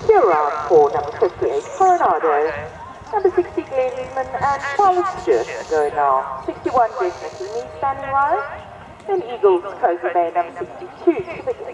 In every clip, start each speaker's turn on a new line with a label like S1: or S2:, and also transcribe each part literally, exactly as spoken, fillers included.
S1: Clear round for number fifty-eight, Coronado. Number sixty, Glenn Newman and Charlotte Stewart go now. sixty-one, Definitely Me, standing wide. Then Eagles, Cozy Bay, number sixty-two, to begin.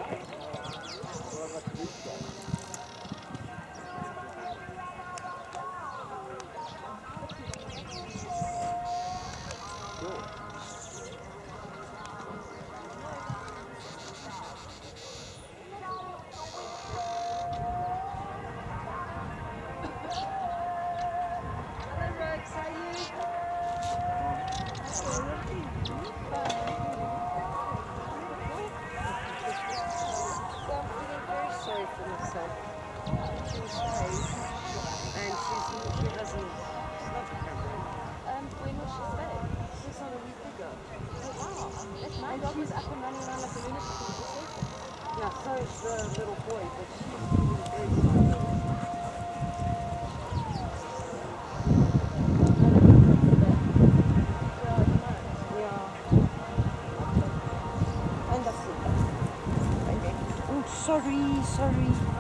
S2: Yeah, so is the little boy, but she's very excited. Yeah. And that's it. Okay. Oh, sorry, sorry.